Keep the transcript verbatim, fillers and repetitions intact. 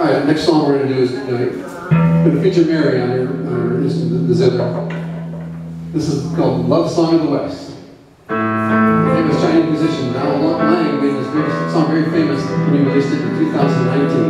All right, the next song we're going to do is uh, going to feature Mary on her, on her instrument, the zither. This is called Love Song of the West. The famous Chinese musician Mao Lang made this very, song very famous when he released it in two thousand nineteen.